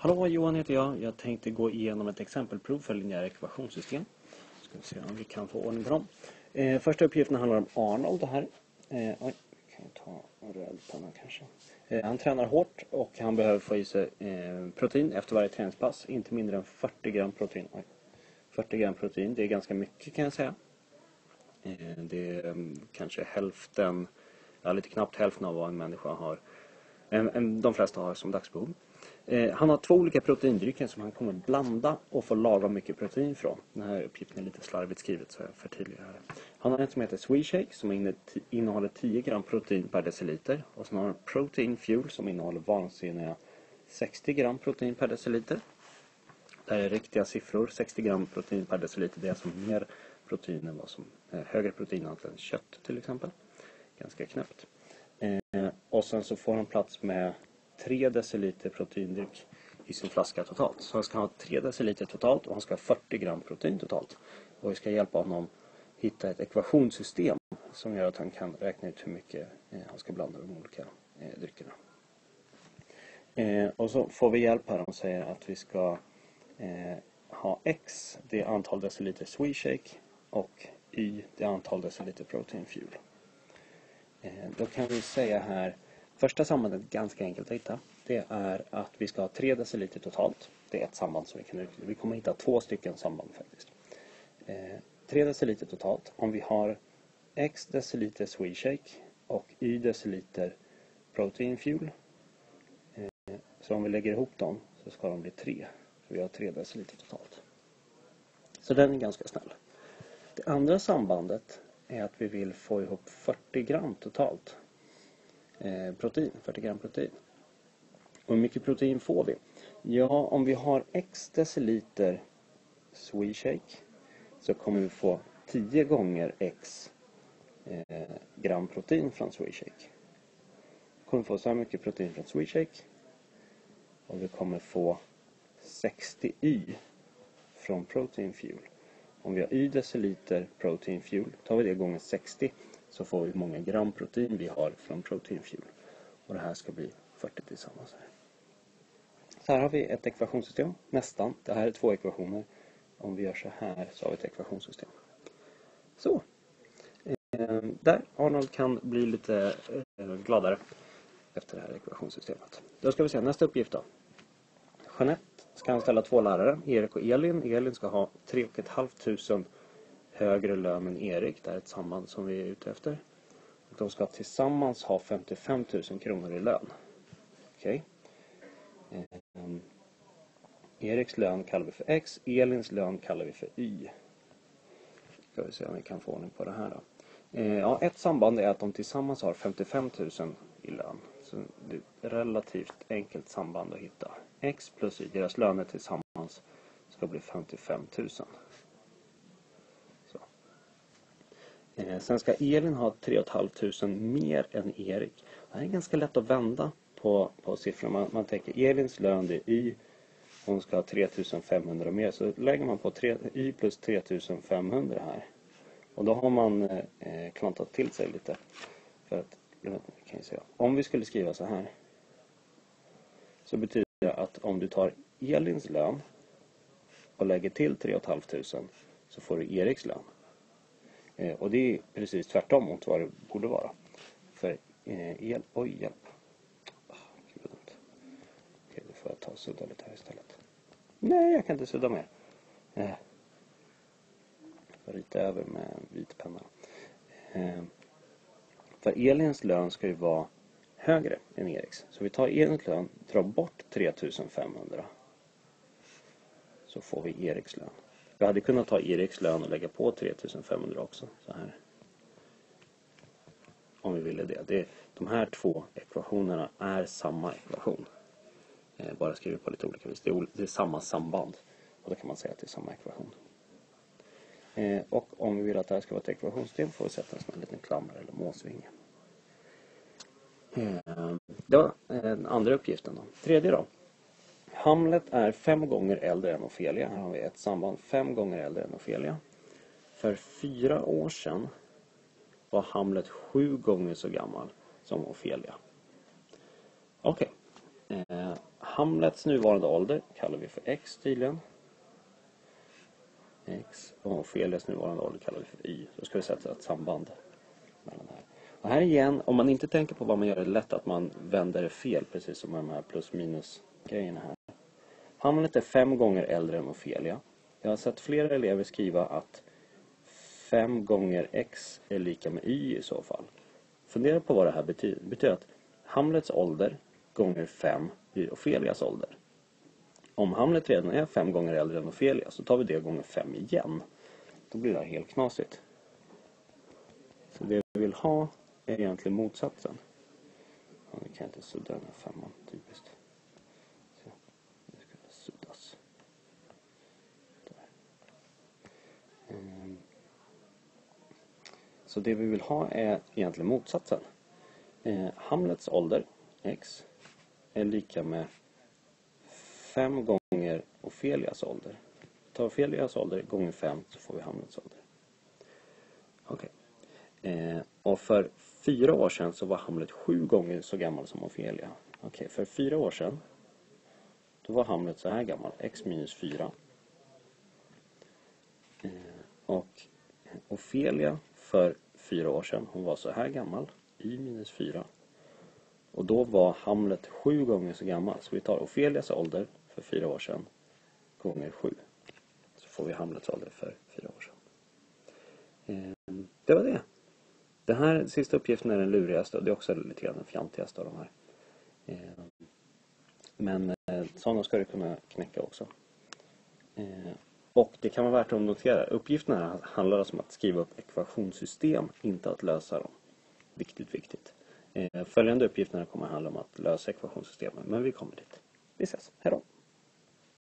Hallå, Johan heter jag. Jag tänkte gå igenom ett exempelprov för linjära ekvationssystem. Ska vi se om vi kan få ordning på dem. Första uppgiften handlar om Arnold här. Vi kan ta en röd penna kanske. Han tränar hårt och han behöver få i sig protein efter varje träningspass. Inte mindre än 40 gram protein. 40 gram protein, det är ganska mycket kan jag säga. Det är kanske hälften, lite knappt hälften av vad en människa har. De flesta har som dagsbehov. Han har 2 olika proteindrycker som han kommer blanda och få lagom mycket protein från. Den här uppgiften är lite slarvigt skrivet så jag förtydligar här. Han har en som heter SweetShake som innehåller 10 gram protein per deciliter. Och sen har han Protein Fuel som innehåller vansinniga 60 gram protein per deciliter. Det här är riktiga siffror. 60 gram protein per deciliter, det är alltså mer protein än vad som högre proteinhalt än kött till exempel. Ganska knäppt. Och sen så får han plats med 3 deciliter proteindryck i sin flaska totalt. Så han ska ha 3 deciliter totalt och han ska ha 40 gram protein totalt. Och vi ska hjälpa honom hitta ett ekvationssystem som gör att han kan räkna ut hur mycket han ska blanda de olika dryckerna. Och så får vi hjälp här. De säger att vi ska ha X, det antal deciliter SweetShake, och Y, det antal deciliter Protein Fuel. Då kan vi säga här, första sambandet är ganska enkelt att hitta. Det är att vi ska ha 3 deciliter totalt. Det är ett samband som vi kan utnyttja. Vi kommer hitta 2 stycken samband faktiskt. 3 deciliter totalt. Om vi har X deciliter SweetShake och Y deciliter Protein Fuel. Så om vi lägger ihop dem så ska de bli 3. Så vi har 3 deciliter totalt. Så den är ganska snäll. Det andra sambandet är att vi vill få ihop 40 gram totalt protein, 40 gram protein. Och hur mycket protein får vi? Ja, om vi har X deciliter SweetShake så kommer vi få 10 gånger X gram protein från SweetShake. Vi kommer få så här mycket protein från SweetShake och vi kommer få 60 Y från Protein Fuel. Om vi har Y deciliter Protein Fuel, tar vi det gånger 60 så får vi hur många gram protein vi har från Protein Fuel. Och det här ska bli 40 tillsammans här. Så här har vi ett ekvationssystem, nästan. Det här är 2 ekvationer. Om vi gör så här så har vi ett ekvationssystem. Så. Där Arnold kan bli lite gladare efter det här ekvationssystemet. Då ska vi se nästa uppgift då. Jeanette ska anställa 2 lärare, Erik och Elin. Elin ska ha 3 500 högre lön än Erik. Det är ett samband som vi är ute efter. Och de ska tillsammans ha 55 000 kronor i lön. Okej. Eriks lön kallar vi för X. Elins lön kallar vi för Y. Ska vi se om vi kan få ordning på det här då. Ja, ett samband är att de tillsammans har 55 000 i lön. Så det är ett relativt enkelt samband att hitta. X plus Y, deras löner tillsammans ska bli 55 000. Så. Sen ska Elin ha 3 500 mer än Erik. Det här är ganska lätt att vända på siffrorna. Man tänker Elins lön det är Y. Hon ska ha 3 500 mer. Så lägger man på Y plus 3 500 här. Och då har man klantat till sig lite. För att, kan jag säga, om vi skulle skriva så här. Så betyder det att om du tar Elins lön och lägger till 3 500 så får du Eriks lön. Och det är precis tvärtom mot vad det borde vara. För hjälp. Okej, då får jag ta och sudda lite här istället. Nej, jag kan inte sudda mer. Jag får rita över med en vit penna. För Elins lön ska ju vara högre än Eriks. Så vi tar Elins lön, drar bort 3 500. Så får vi Eriks lön. Vi hade kunnat ta Eriks lön och lägga på 3 500 också. Så här. Om vi ville det. De här 2 ekvationerna är samma ekvation. Bara skriver på lite olika vis. Det är samma samband. Och då kan man säga att det är samma ekvation. Och om vi vill att det här ska vara ett ekvationssystem får vi sätta en sån här liten klammer eller måsvinge. Det var den andra uppgiften då. Tredje då. Hamlet är 5 gånger äldre än Ofelia. Här har vi ett samband 5 gånger äldre än Ofelia. För 4 år sedan var Hamlet 7 gånger så gammal som Ofelia. Okej. Hamlets nuvarande ålder kallar vi för X tydligen. X och Ofelias nuvarande ålder kallar vi för Y. Då ska vi sätta ett samband mellan det här. Och här igen, om man inte tänker på vad man gör, är det lätt att man vänder det fel, precis som med de här plus minus grejerna här. Hamlet är 5 gånger äldre än Ofelia. Jag har sett flera elever skriva att 5 gånger X är lika med Y i så fall. Fundera på vad det här betyder. Det betyder att Hamlets ålder gånger 5 blir Ofelias ålder. Om Hamlet redan är 5 gånger äldre än Ofelia så tar vi det gånger 5 igen. Då blir det här helt knasigt. Så det vi vill ha är egentligen motsatsen. Ja, nu kan jag inte sudda den här 5:an, typiskt. Så, det ska suddas. Där. Så det vi vill ha är egentligen motsatsen. Hamlets ålder, X, är lika med 5 gånger Ofelias ålder. Ta Ofelias ålder gånger 5 så får vi Hamlets ålder. Okej. Och för 4 år sedan så var Hamlet 7 gånger så gammal som Ofelia. Okej, för 4 år sedan då var Hamlet så här gammal, X minus 4. Och Ofelia för 4 år sedan, hon var så här gammal, Y minus 4. Och då var Hamlet 7 gånger så gammal. Så vi tar Ofelias ålder för 4 år sedan gånger 7. Så får vi Hamlets ålder för 4 år sedan. Det var det. Den här sista uppgiften är den lurigaste och det är också lite grann den fjantigaste av de här. Men sådana ska du kunna knäcka också. Och det kan vara värt att notera. Uppgifterna handlar alltså om att skriva upp ekvationssystem, inte att lösa dem. Viktigt. Följande uppgifterna kommer att handla om att lösa ekvationssystemen, men vi kommer dit. Vi ses. Hej då!